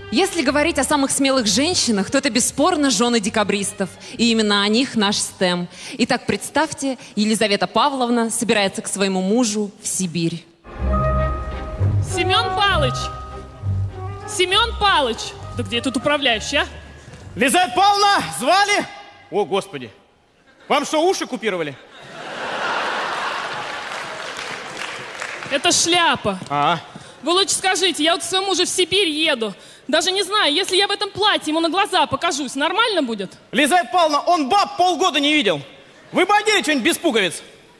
Если говорить о самых смелых женщинах, то это бесспорно жены декабристов. И именно о них наш стем. Итак, представьте, Елизавета Павловна собирается к своему мужу в Сибирь. Семен Палыч! Семен Палыч! Да где тут управляющий, а? Лизавета Павловна, звали? О, Господи. Вам что, уши купировали? Это шляпа. А. Вы лучше скажите, я вот к своему мужу в Сибирь еду. Даже не знаю, если я в этом платье ему на глаза покажусь, нормально будет? Лизавета Павловна, он баб полгода не видел. Вы бы одели что-нибудь без пуговиц.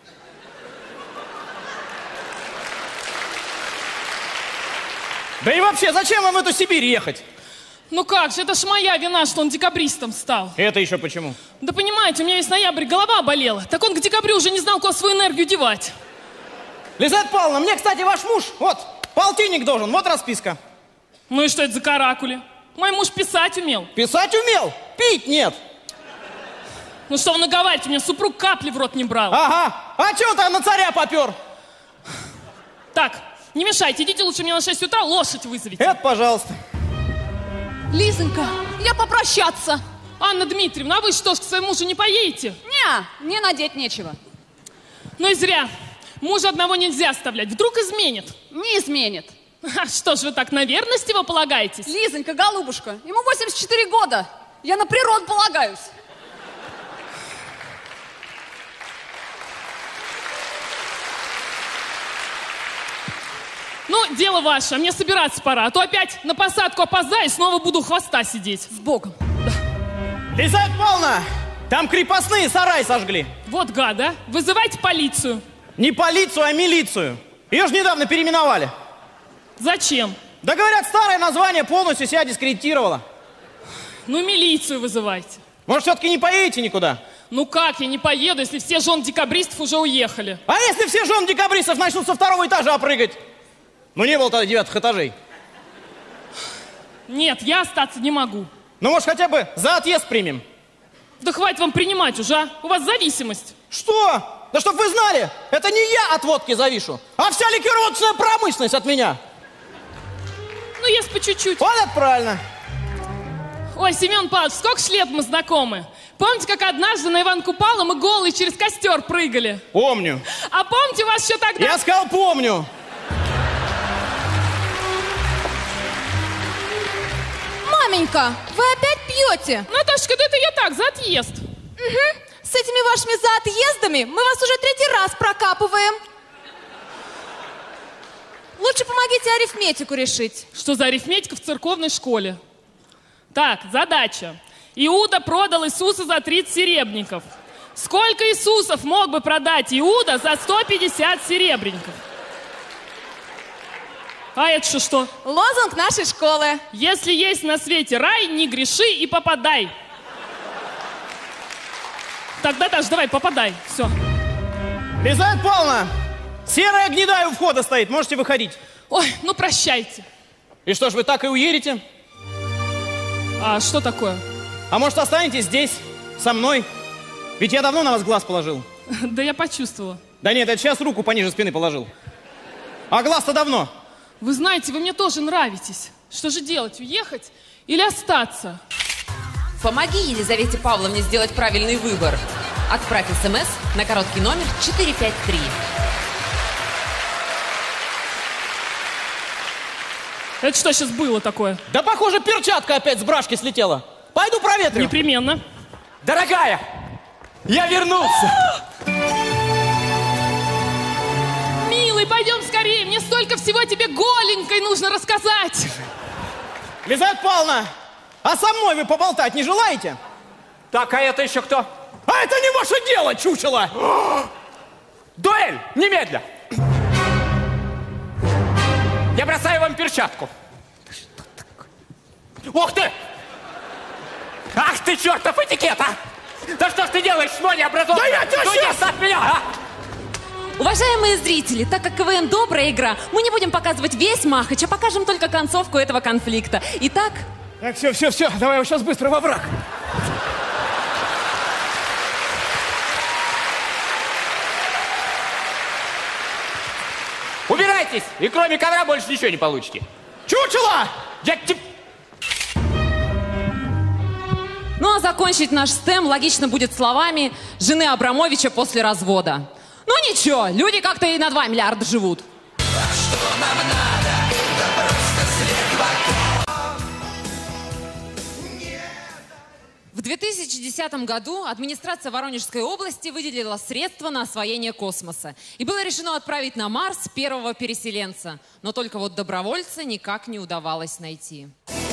Да и вообще, зачем вам в эту Сибирь ехать? Ну как же, это ж моя вина, что он декабристом стал. Это еще почему? Да понимаете, у меня весь ноябрь голова болела. Так он к декабрю уже не знал, куда свою энергию девать. Лизавета Павловна, мне, кстати, ваш муж, вот, полтинник должен, вот расписка. Ну и что это за каракули? Мой муж писать умел. Писать умел, пить нет. Ну что вы наговариваете, у меня супруг капли в рот не брал. Ага, а чего ты на царя попер? Так, не мешайте, идите лучше мне на 6 утра лошадь вызовите. Это, пожалуйста. Лизонька, я попрощаться. Анна Дмитриевна, а вы что ж к своему мужу не поедете? Не, мне надеть нечего. Ну и зря. Мужа одного нельзя оставлять, вдруг изменит. Не изменит. А что ж вы так на верность его полагаетесь? Лизонька, голубушка, ему 84 года. Я на природу полагаюсь. Ну, дело ваше, а мне собираться пора. А то опять на посадку опоздаю и снова буду у хвоста сидеть. С Богом. Да. Лизавета Павловна, там крепостные сарай сожгли. Вот гада. Вызывайте полицию. Не полицию, а милицию. Ее же недавно переименовали. Зачем? Да говорят, старое название полностью себя дискредитировало. Ну, милицию вызывайте. Может, все-таки не поедете никуда? Ну как я не поеду, если все жены декабристов уже уехали? А если все жены декабристов начнут со 2-го этажа прыгать? Ну, не было тогда 9-х этажей. Нет, я остаться не могу. Ну, может, хотя бы за отъезд примем? Да хватит вам принимать уже, а? У вас зависимость. Что? Да чтоб вы знали, это не я от водки завишу, а вся ликероводочная промышленность от меня. Ну, если по чуть-чуть. Вот это правильно. Ой, Семен Павлович, сколько ж лет мы знакомы? Помните, как однажды на Иван Купала мы голые через костер прыгали? Помню. А помните, у вас еще тогда... Я сказал, помню. Маменька, вы опять пьете? Наташка, да это я так, за отъезд. Угу. С этими вашими заотъездами мы вас уже 3-й раз прокапываем. Лучше помогите арифметику решить. Что за арифметика в церковной школе? Так, задача. Иуда продал Иисуса за 30 серебряников. Сколько Иисусов мог бы продать Иуда за 150 серебряников? А это что? Лозунг нашей школы. Если есть на свете рай, не греши и попадай. Тогда даже давай, попадай. Все. Лизавета Павловна, серая гнедая у входа стоит, можете выходить. Ой, ну прощайте. И что ж, вы так и уедете? А что такое? А может, останетесь здесь, со мной? Ведь я давно на вас глаз положил. Да я почувствовала. Да нет, это сейчас руку пониже спины положил. А глаз-то давно. Вы знаете, вы мне тоже нравитесь. Что же делать, уехать или остаться? Помоги Елизавете Павловне сделать правильный выбор. Отправь СМС на короткий номер 453. Это что сейчас было такое? Да, похоже, перчатка опять с брашки слетела. Пойду проветрю. Непременно. Дорогая, я вернулся. Милый, пойдем скорее. Мне столько всего тебе голенькой нужно рассказать. Лизавета Павловна, а со мной вы поболтать не желаете? Так, а это еще кто? А это не ваше дело, чучело! Дуэль! Немедля! Я бросаю вам перчатку. Ух ты! Ах ты, чертов этикет, а! Да что ж ты делаешь, шмо необразованный? Да я тебя сейчас! От меня, а! Уважаемые зрители, так как КВН добрая игра, мы не будем показывать весь махач, а покажем только концовку этого конфликта. Итак... Так, все, давай сейчас быстро во враг. Убирайтесь, и кроме ковра больше ничего не получите. Чучело! Я тебе... Ну а закончить наш стем логично будет словами жены Абрамовича после развода. Ну ничего, люди как-то и на 2 миллиарда живут. В 2010 году администрация Воронежской области выделила средства на освоение космоса. И было решено отправить на Марс первого переселенца. Но только вот добровольца никак не удавалось найти.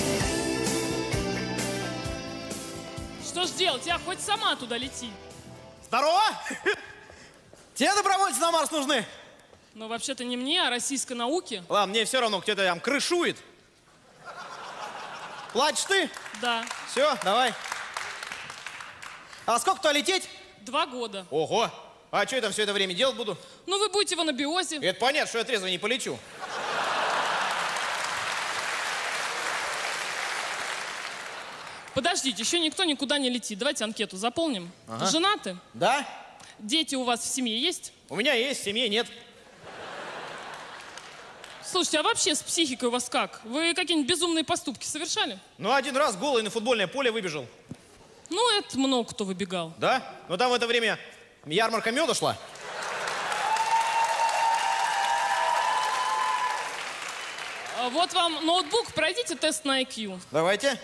Что ж делать? Я хоть сама туда лети. Здорово! Тебе добровольцы на Марс нужны? Но вообще-то не мне, а российской науке. Ладно, мне все равно, кто-то там крышует. Плачешь ты? Да. Все, давай. А сколько туда лететь? 2 года. Ого! А что я там все это время делать буду? Ну, вы будете в анабиозе. Это понятно, что я трезво не полечу. Подождите, еще никто никуда не летит. Давайте анкету заполним. Ага. Женаты? Да? Дети у вас в семье есть? У меня есть, в семье нет. Слушайте, а вообще с психикой у вас как? Вы какие-нибудь безумные поступки совершали? Ну, один раз голый на футбольное поле выбежал. Ну, это много кто выбегал. Да? Но там в это время ярмарка меда шла. А вот вам ноутбук, пройдите тест на IQ. Давайте.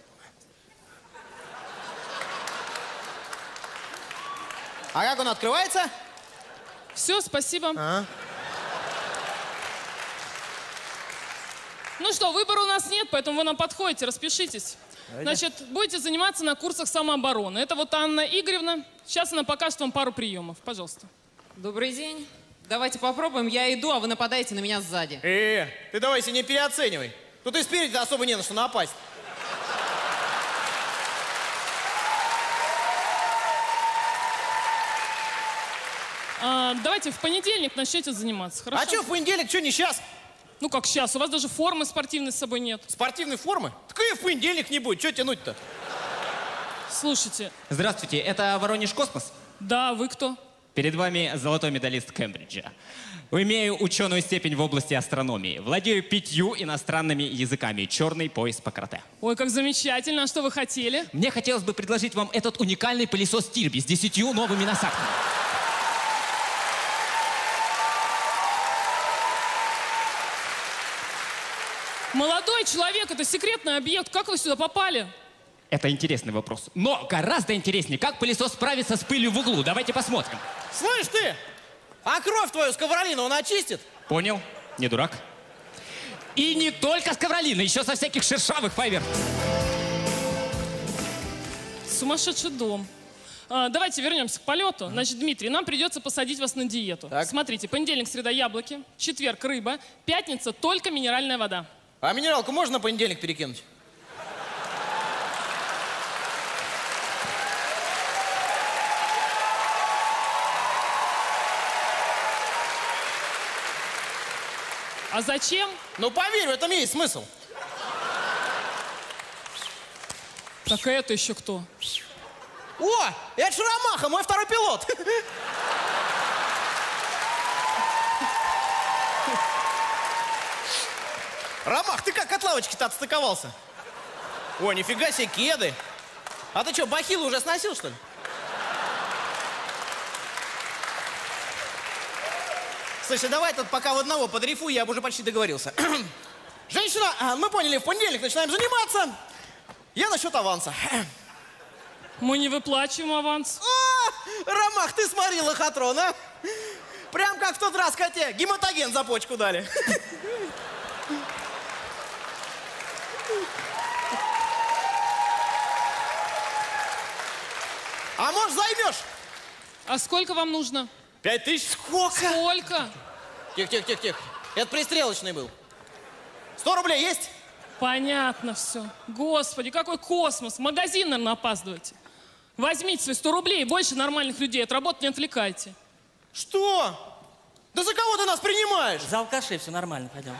А как он открывается? Все, спасибо. Ага. Ну что, выбора у нас нет, поэтому вы нам подходите, распишитесь. Значит, будете заниматься на курсах самообороны. Это вот Анна Игоревна. Сейчас она покажет вам пару приемов. Пожалуйста. Добрый день. Давайте попробуем. Я иду, а вы нападаете на меня сзади. Ты давай себя не переоценивай. Тут и спереди особо не на что напасть. Давайте в понедельник начнете заниматься, хорошо? А что в понедельник, что не сейчас? Ну как сейчас? У вас даже формы спортивной с собой нет. Спортивной формы? Так и в понедельник не будет. Что тянуть-то? Слушайте. Здравствуйте, это Воронеж Космос? Да, вы кто? Перед вами золотой медалист Кембриджа. Имею ученую степень в области астрономии. Владею 5 иностранными языками. Черный пояс по карате. Ой, как замечательно. А что вы хотели? Мне хотелось бы предложить вам этот уникальный пылесос Тирби с 10 новыми насадками. Молодой человек, это секретный объект. Как вы сюда попали? Это интересный вопрос. Но гораздо интереснее, как пылесос справится с пылью в углу. Давайте посмотрим. Слышь ты, а кровь твою с ковролина он очистит? Понял? Не дурак. И не только с ковролина, еще со всяких шершавых файвер. Сумасшедший дом. Давайте вернемся к полету. Значит, Дмитрий, нам придется посадить вас на диету. Так. Смотрите, понедельник, среда, яблоки, четверг, рыба, пятница, только минеральная вода. А минералку можно на понедельник перекинуть? А зачем? Ну, поверь, в этом есть смысл. Так это еще кто? О, это же Ромаха, мой второй пилот. Ромах, ты как от лавочки-то отстыковался? О, нифига себе, кеды. А ты что, бахилы уже сносил, что ли? Слушай, давай тут пока в одного подрифую, я бы уже почти договорился. Женщина, мы поняли, в понедельник начинаем заниматься. Я насчет аванса. Мы не выплачиваем аванс. О, Ромах, ты смотри, лохотрон, а? Прям как в тот раз коте, гематоген за почку дали. А может, займешь? А сколько вам нужно? 5000? Сколько? Сколько? Тихо. Это пристрелочный был. 100 рублей есть? Понятно все. Господи, какой космос. В магазин, наверное, опаздываете. Возьмите свои 100 рублей и больше нормальных людей от работы не отвлекайте. Что? Да за кого ты нас принимаешь? За алкашей все нормально, пойдем.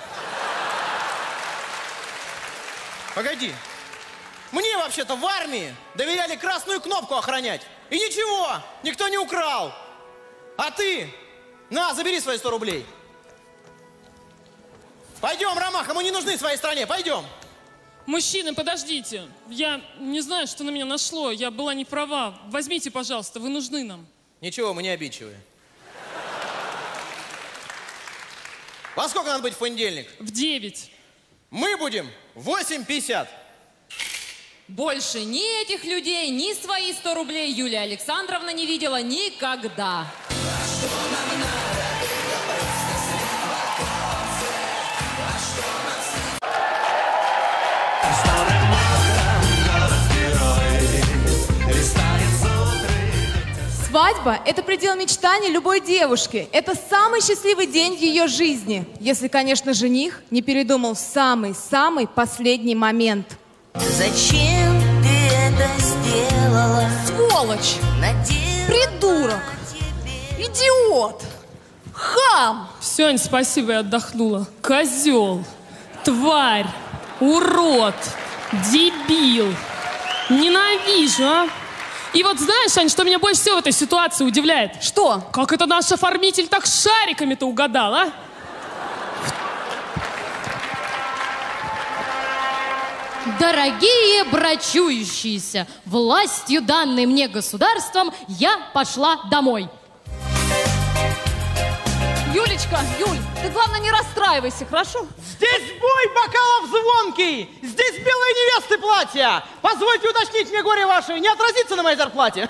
Погоди. Мне вообще-то в армии доверяли красную кнопку охранять. И ничего, никто не украл. А ты? На, забери свои 100 рублей. Пойдем, Ромаха, мы не нужны своей стране, пойдем. Мужчины, подождите. Я не знаю, что на меня нашло. Я была не права. Возьмите, пожалуйста, вы нужны нам. Ничего, мы не обидчивые. Во сколько надо быть в понедельник? В 9. Мы будем в 8:50. Больше ни этих людей, ни свои 100 рублей Юлия Александровна не видела никогда. Свадьба – это предел мечтаний любой девушки. Это самый счастливый день в ее жизни. Если, конечно, жених не передумал в самый-самый последний момент. Зачем ты это сделала? Сволочь! Придурок! Идиот! Хам! Все, Ань, спасибо, я отдохнула. Козел, тварь, урод, дебил. Ненавижу, а? И вот знаешь, Ань, что меня больше всего в этой ситуации удивляет? Что? Как это наш оформитель так шариками-то угадал, а? Дорогие брачующиеся, властью, данной мне государством, я пошла домой. Юлечка, Юль, ты главное не расстраивайся, хорошо? Здесь бой бокалов звонкий! Здесь белые невесты платья! Позвольте уточнить мне, горе ваше, не отразится на моей зарплате?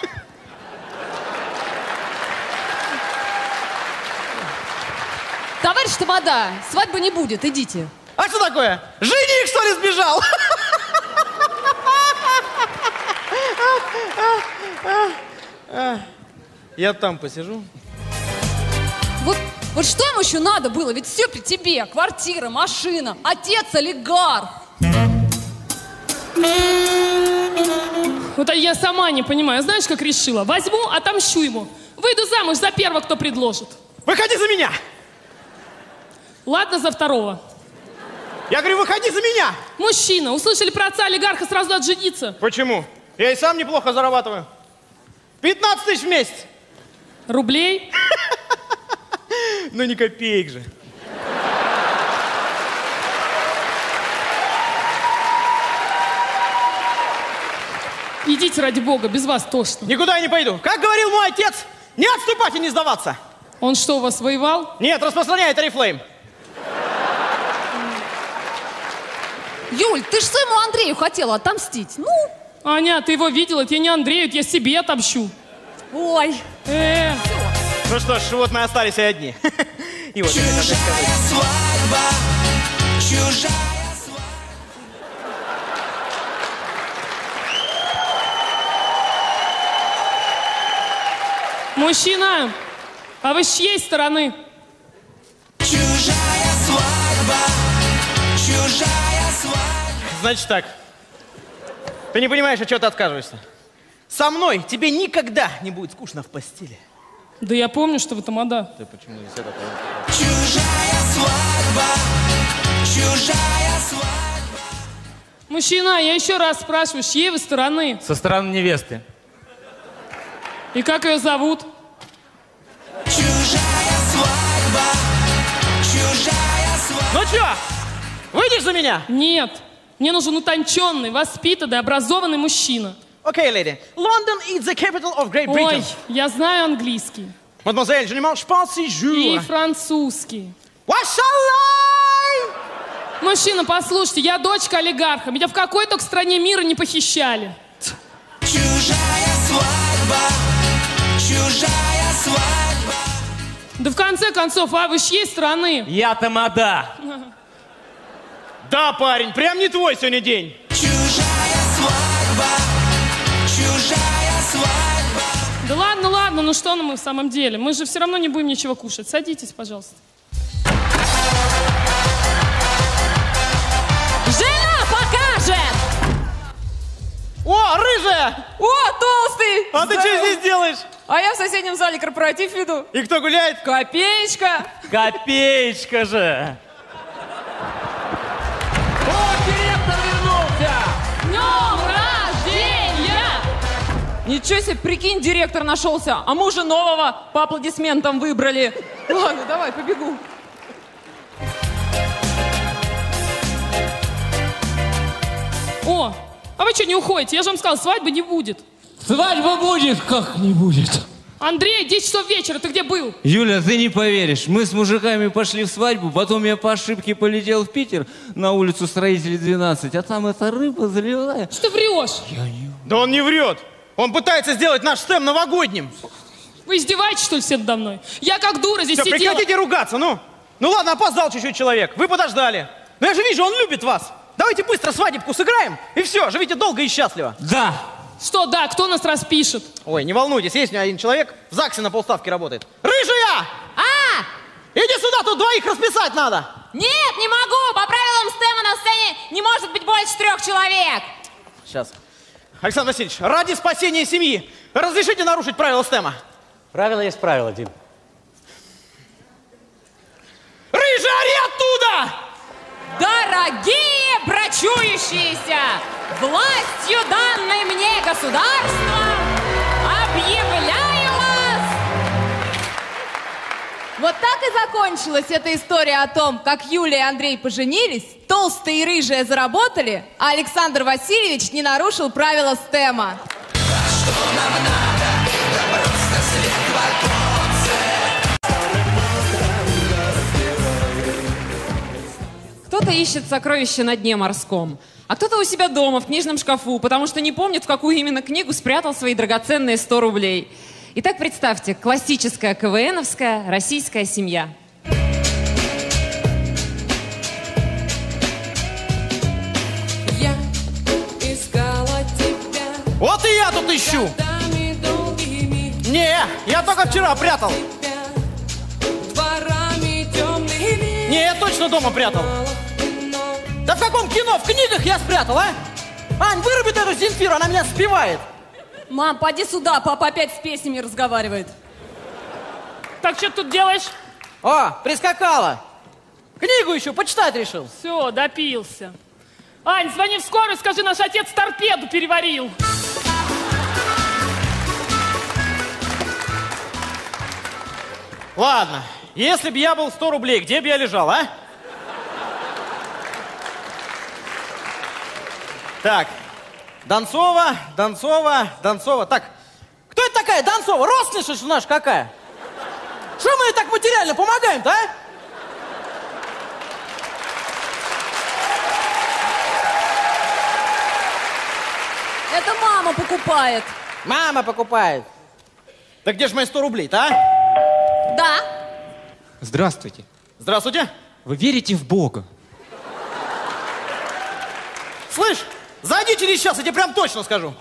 Товарищ Тамада, свадьбы не будет, идите. А что такое? Жених, что ли, сбежал? Я там посижу. Вот что ему еще надо было? Ведь все при тебе. Квартира, машина, отец олигарх. Вот я сама не понимаю. Знаешь, как решила? Возьму, отомщу ему. Выйду замуж за первого, кто предложит. Выходи за меня! Ладно, за второго. Я говорю, выходи за меня! Мужчина, услышали про отца олигарха, сразу надо жениться. Почему? Я и сам неплохо зарабатываю. 15 тысяч в месяц. Рублей? Ну, не копеек же. Идите, ради бога, без вас тошно. Никуда я не пойду. Как говорил мой отец, не отступать и не сдаваться. Он что, у вас воевал? Нет, распространяет Oriflame. Юль, ты ж своему Андрею хотела отомстить. Ну? Аня, ты его видела? Это я не Андрею, это я себе отомщу. Ой. Ну что ж, вот мы остались и одни. И вот чужая свадьба, чужая свадьба. Мужчина, а вы с чьей стороны? Чужая свадьба, чужая свадьба. Значит так. Ты не понимаешь, от чего ты отказываешься? Со мной тебе никогда не будет скучно в постели. Да я помню, что вы тамада. Ты почему здесь это? Чужая свадьба, чужая свадьба. Мужчина, я еще раз спрашиваю, с чьей вы стороны? Со стороны невесты. И как ее зовут? Чужая свадьба, чужая свадьба. Ну что, выйдешь за меня? Нет, мне нужен утонченный, воспитанный, образованный мужчина. Окей, леди. London is the capital of Great Britain. Ой, я знаю английский. Мадемуазель, je ne mange pas si И jour. французский. Вашалай! Мужчина, послушайте, я дочка олигарха. Меня в какой только стране мира не похищали. Чужая свадьба, чужая свадьба. Да в конце концов, а вы с чьей стороны? Я тамада. Да, парень, прям не твой сегодня день. Чужая свадьба, чужая свадьба. Да ладно, ладно, ну что мы в самом деле? Мы же все равно не будем ничего кушать. Садитесь, пожалуйста. Жена покажет! О, рыжая! О, толстый! А ты что здесь делаешь? А я в соседнем зале корпоратив веду. И кто гуляет? Копеечка. Копеечка же. Днем рождения! Ничего себе, прикинь, директор нашелся. А мы уже нового по аплодисментам выбрали. Ладно, давай, побегу. А вы что не уходите? Я же вам сказал, свадьбы не будет. Свадьба будет, как не будет. Андрей, 10 часов вечера, ты где был? Юля, ты не поверишь, мы с мужиками пошли в свадьбу, потом я по ошибке полетел в Питер на улицу Строителей 12, а там эта рыба заливная. Что врешь? Да он не врет. Он пытается сделать наш стем новогодним. Вы издеваетесь, что ли, все надо мной? Я как дура здесь Все, сидела. прекратите ругаться, ну. Ну ладно, опоздал чуть-чуть человек. Вы подождали. Но я же вижу, он любит вас. Давайте быстро свадебку сыграем, и все, живите долго и счастливо. Да. Что, да, кто нас распишет? Ой, не волнуйтесь, есть у меня один человек, в ЗАГСе на полставки работает. Рыжая! Иди сюда, тут двоих расписать надо. Нет, не могу! По правилам стема на сцене не может быть больше 3 человек. Сейчас. Александр Васильевич, ради спасения семьи, разрешите нарушить правила стема? Правило есть правило, Дим. Рыжая, ори оттуда! Дорогие брачующиеся, властью данной мне государства объявляю вас... Вот так и закончилась эта история о том, как Юля и Андрей поженились, толстые и рыжие заработали, а Александр Васильевич не нарушил правила стема. Кто-то ищет сокровища на дне морском, а кто-то у себя дома в книжном шкафу, потому что не помнит, в какую именно книгу спрятал свои драгоценные 100 рублей. Итак, представьте, классическая КВНовская российская семья. Я искала тебя. Вот и я тут ищу. Годами долгими. Не, я только вчера прятал. Дворами темными. Не, я точно дома прятал. Да в каком кино? В книгах я спрятал, а? Ань, выруби эту Земфиру, она меня спевает. Мам, поди сюда, папа опять с песнями разговаривает. Так, что ты тут делаешь? О, прискакала. Книгу еще почитать решил. Все, допился. Ань, звони в скорую, скажи, наш отец торпеду переварил. Ладно, если бы я был 100 рублей, где бы я лежал, а? Так, Донцова, Донцова, Донцова. Так, кто это такая Донцова? Родственница наша какая? Что мы ей так материально помогаем-то, а? Это мама покупает. Мама покупает. Так где же мои 100 рублей-то, а? Да. Здравствуйте. Здравствуйте. Вы верите в Бога? Слышь, зайди через час, я тебе прям точно скажу.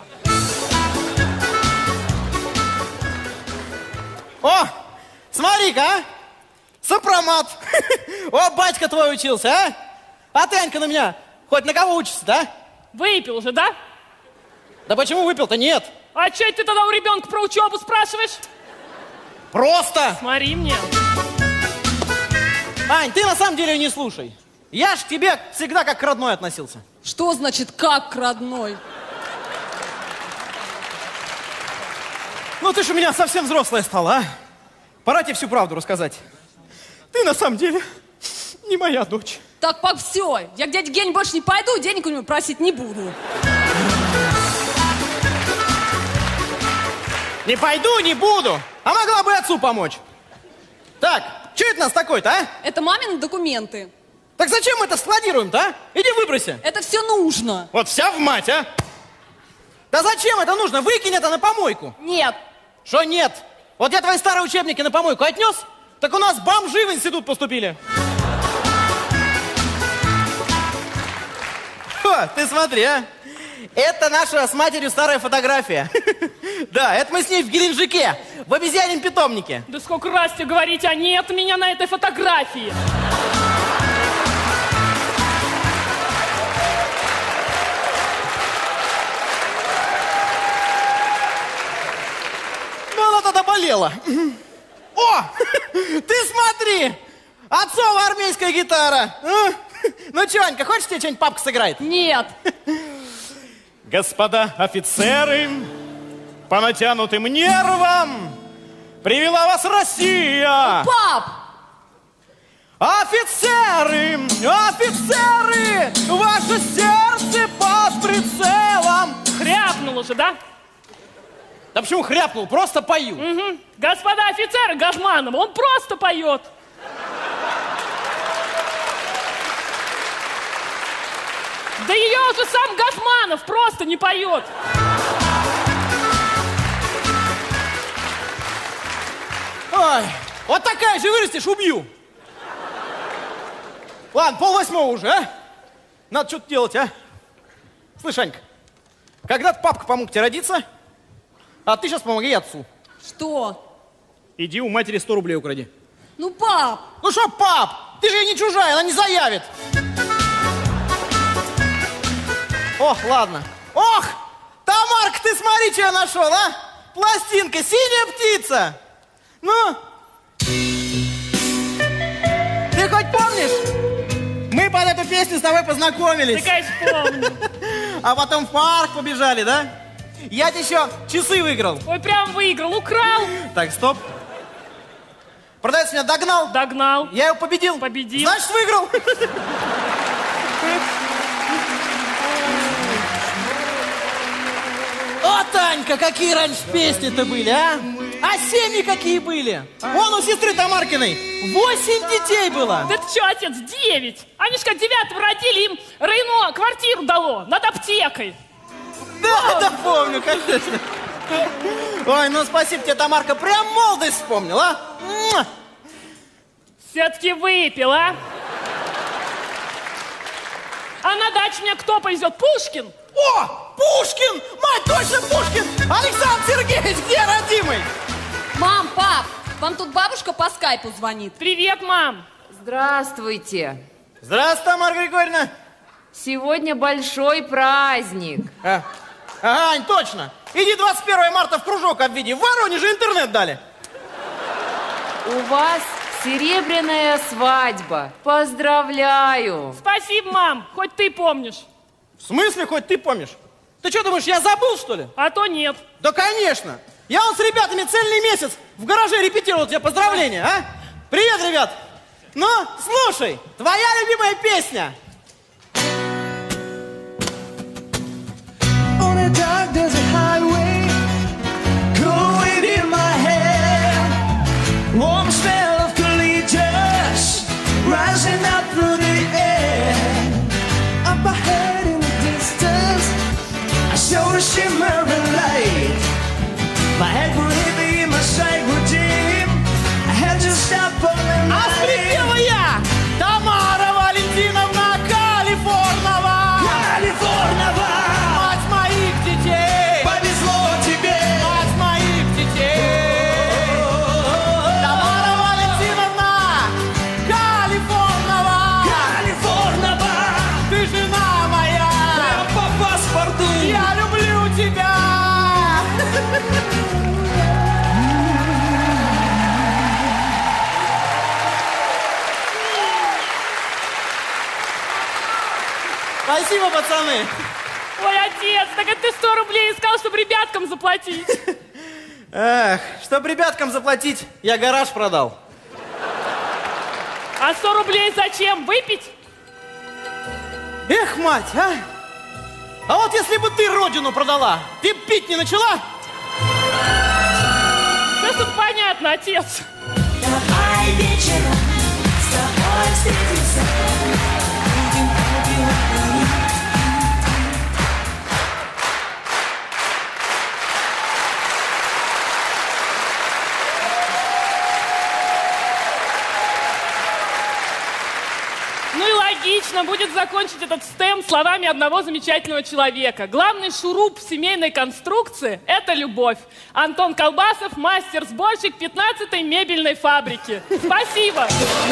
О, смотри-ка, а? Сопромат. О, батька твой учился, а? А ты, Анька, на меня хоть на кого учишься-то, а? Выпил уже, да? Да почему выпил-то? Нет. А что ты тогда у ребенка про учебу спрашиваешь? Просто. Смотри мне. Ань, ты на самом деле не слушай. Я ж к тебе всегда как к родной относился. Что значит как к родной? Ну ты ж у меня совсем взрослая стала, а? Пора тебе всю правду рассказать. Ты на самом деле не моя дочь. Так, пап, все. Я к дяде Гене больше не пойду, денег у него просить не буду. Не пойду, не буду. А могла бы отцу помочь. Так, что это у нас такое-то, а? Это мамины документы. Так зачем мы это складируем-то, а? Иди выброси. Это все нужно. Вот вся в мать, а? Да зачем это нужно? Выкинь это на помойку. Нет. Что нет? Вот я твои старые учебники на помойку отнес, так у нас бомжи в институт поступили. О, ты смотри, а. Это наша с матерью старая фотография. Да, это мы с ней в Геленджике, в обезьяньем питомнике. Да сколько раз тебе говорить, а нет меня на этой фотографии. Ну, она тогда болела. О, ты смотри, отцова армейская гитара. Ну, че, Анька, хочешь, тебе что-нибудь папка сыграет? Нет. Господа офицеры, по натянутым нервам привела вас Россия. Пап! Офицеры, офицеры, ваше сердце под прицелом. Да почему хряпнул? Просто пою. Угу. Господа офицеры Газманова, он просто поет. Да ее уже сам Газманов просто не поет. Ой, вот такая же вырастешь, убью. Ладно, 7:30 уже, а? Надо что-то делать, а? Слышь, Анька, когда-то папка помог тебе родиться, а ты сейчас помоги отцу. Что? Иди у матери 100 рублей укради. Ну, пап! Ну что, пап, ты же ей не чужая, она не заявит. Ох, ладно. Ох, Тамарка, ты смотри, что я нашел, а? Пластинка, синяя птица. Ну? Ты хоть помнишь? Мы под эту песню с тобой познакомились. Ты, конечно, помню. А потом в парк побежали, да? Я тебе еще часы выиграл. Ой, прям выиграл, украл. Так, стоп. Продавец меня догнал. Догнал. Я его победил. Победил. Значит, выиграл. О, Танька, какие раньше песни-то были, а? А семьи какие были? Вон у сестры Тамаркиной 8 детей было. Да ты что, отец, 9? Они ж как 9-го родили, им Рейно квартиру дало над аптекой. Да, помню, конечно. Ой, ну спасибо тебе, Тамарка, прям молодость вспомнил, а? Все-таки выпил, а? А на дачу меня кто повезет? Пушкин? О, Пушкин! Мать, точно Пушкин! Александр Сергеевич, где родимый? Мам, пап, вам тут бабушка по скайпу звонит. Привет, мам. Здравствуйте. Здравствуй, Тамара Григорьевна. Сегодня большой праздник. Ань, точно. Иди 21 марта в кружок обведи. В Воронеже интернет дали. У вас серебряная свадьба. Поздравляю. Спасибо, мам, хоть ты помнишь. В смысле, хоть ты помнишь? Ты что думаешь, я забыл, что ли? А то нет. Да, конечно. Я вон с ребятами цельный месяц в гараже репетировал тебе поздравления, а? Привет, ребят. Ну, слушай, твоя любимая песня. On a dark desert highway, cool wind in my hair, warm smell of collegians rising up through the air. Up ahead in the distance, I saw a shimmering light. My head would heavy, my sight would dim. I had to stop for the night. А спела я! Тамара Валентиновна Калифорнова! Калифорнова! Мать моих детей! Повезло тебе! Мать моих детей! Тамара Валентиновна Калифорнова! Калифорнова! Ты жена моя! Прям по паспорту! Я люблю тебя! Спасибо, пацаны! Ой, отец, так это ты 100 рублей искал, чтобы ребяткам заплатить. Эх, чтоб ребяткам заплатить, я гараж продал. А 100 рублей зачем? Выпить? Эх, мать, а! А вот если бы ты родину продала, ты пить не начала? Да тут понятно, отец. Давай вечером с тобой встретимся. Будем убивать. Ну и логично будет закончить этот стем словами одного замечательного человека. Главный шуруп в семейной конструкции – это любовь. Антон Колбасов, мастер-сборщик 15-й мебельной фабрики. Спасибо.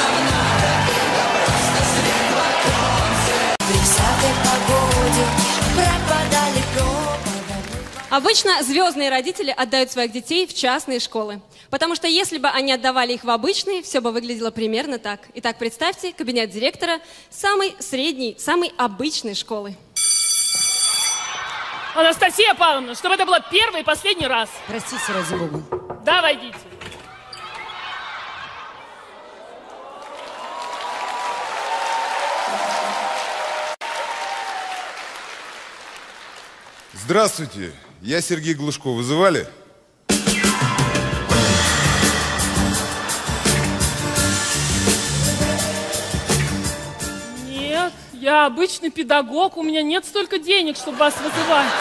Обычно звездные родители отдают своих детей в частные школы. Потому что если бы они отдавали их в обычные, все бы выглядело примерно так. Итак, представьте, кабинет директора самой средней, самой обычной школы. Анастасия Павловна, чтобы это было первый и последний раз. Простите, ради бога. Да, войдите. Здравствуйте, я Сергей Глушко. Вызывали? я обычный педагог, у меня нет столько денег, чтобы вас вызывать.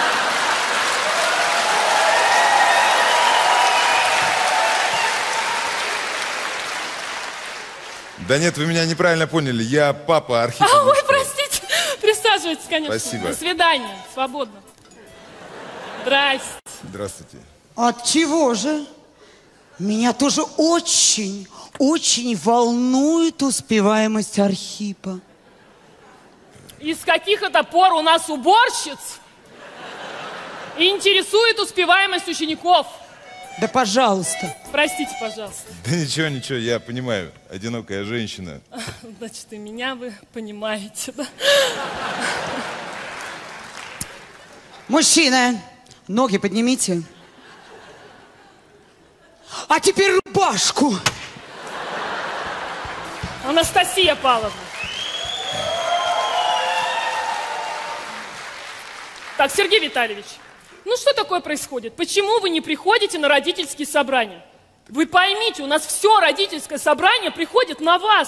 Да нет, вы меня неправильно поняли. Я папа Архипа. Ой, простите. Присаживайтесь, конечно. Спасибо. До свидания. Свободно. Здрасте. Здравствуйте. От чего же? Меня тоже очень волнует успеваемость Архипа. Из каких это пор у нас уборщиц интересует успеваемость учеников? Да пожалуйста. Простите, пожалуйста. Да ничего, я понимаю. Одинокая женщина. Значит, и меня вы понимаете, да? Мужчина, ноги поднимите. А теперь рубашку. Анастасия Павловна. Так, Сергей Витальевич, ну что такое происходит? Почему вы не приходите на родительские собрания? Вы поймите, у нас все родительское собрание приходит на вас.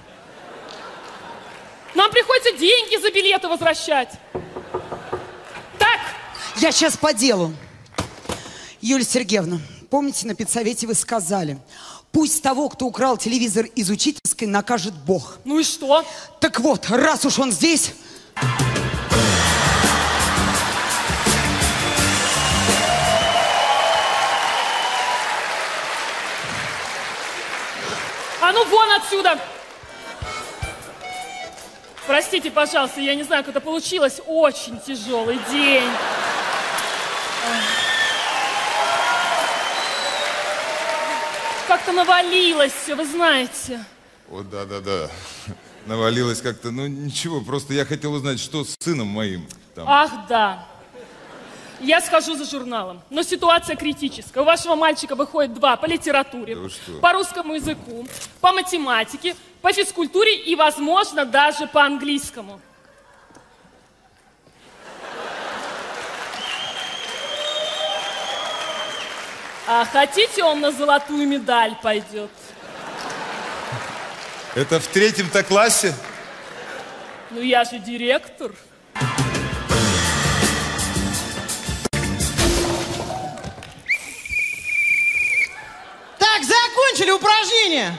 Нам приходится деньги за билеты возвращать. Так. Я сейчас по делу. Юлия Сергеевна, помните, на педсовете вы сказали, пусть того, кто украл телевизор из учительской, накажет Бог. Ну и что? Так вот, раз уж он здесь... А ну вон отсюда! Простите, пожалуйста, я не знаю, как это получилось. Очень тяжелый день. Как-то навалилось все, вы знаете. О, да. Навалилось как-то. Ну, ничего, просто я хотел узнать, что с сыном моим там. Ах, да. Я схожу за журналом, но ситуация критическая. У вашего мальчика выходит 2 по литературе, Да по русскому языку, по математике, по физкультуре и, возможно, даже по английскому. А хотите, он на золотую медаль пойдет? Это в 3-м-то классе? Ну, я же директор. Так, закончили упражнение.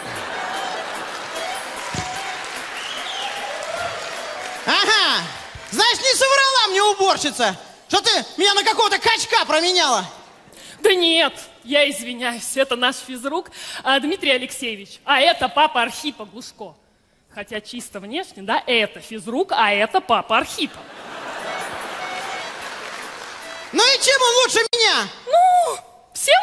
Ага. Знаешь, не соврала мне уборщица, что ты меня на какого-то качка променяла. Да нет, я извиняюсь, это наш физрук Дмитрий Алексеевич, а это папа Архипа Глушко. Хотя чисто внешне, да, это физрук, а это папа Архипа. Ну и чем он лучше меня? Ну, всем.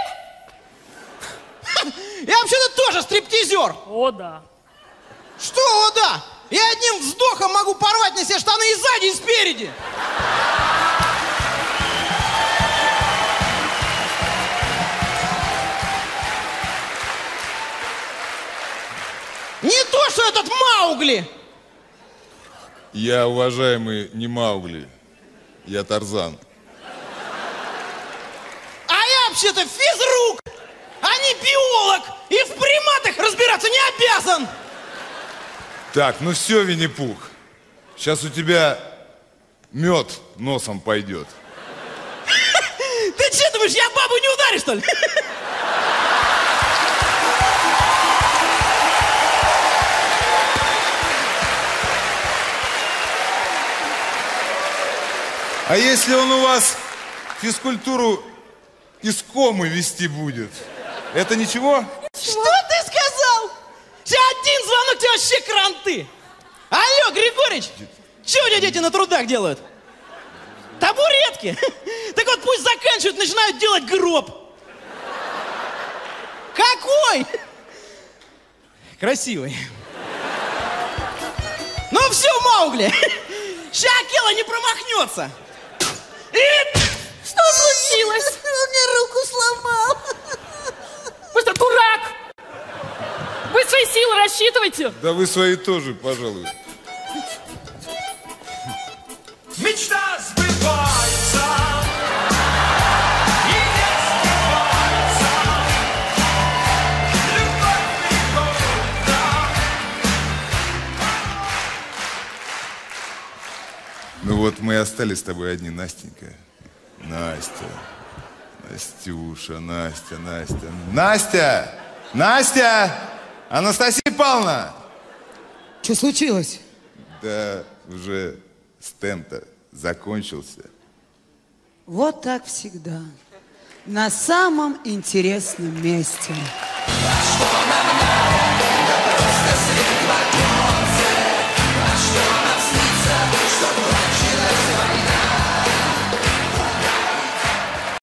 Я вообще-то тоже стриптизер. О, да. Что, о, да? Я одним вздохом могу порвать на себе штаны и сзади, и спереди. Не то, что этот Маугли. Я, уважаемый, не Маугли. Я Тарзан. А я вообще-то физрук, а не биолог. И в приматах разбираться не обязан. Так, ну все, Винни-Пух. Сейчас у тебя мед носом пойдет. Ты что думаешь, я бабу не ударю, что ли? А если он у вас физкультуру из комы вести будет, это ничего? Что ты сказал? Один звонок, тебе вообще кранты. Алло, Григорич, что у тебя дети на трудах делают? Табуретки. Так вот пусть заканчивают, начинают делать гроб. Какой? Красивый. Ну все, Маугли, ща Акела не промахнется. И... Что случилось? Он мне руку сломал. Вы что, дурак? Вы свои силы рассчитываете? Да вы свои тоже, пожалуй. Мечта сбывается. Вот мы и остались с тобой одни, Настенька. Настя. Настюша, Настя, Настя. Настя! Настя! Анастасия Павловна! Что случилось? Да уже стенд-то закончился. Вот так всегда. На самом интересном месте. Что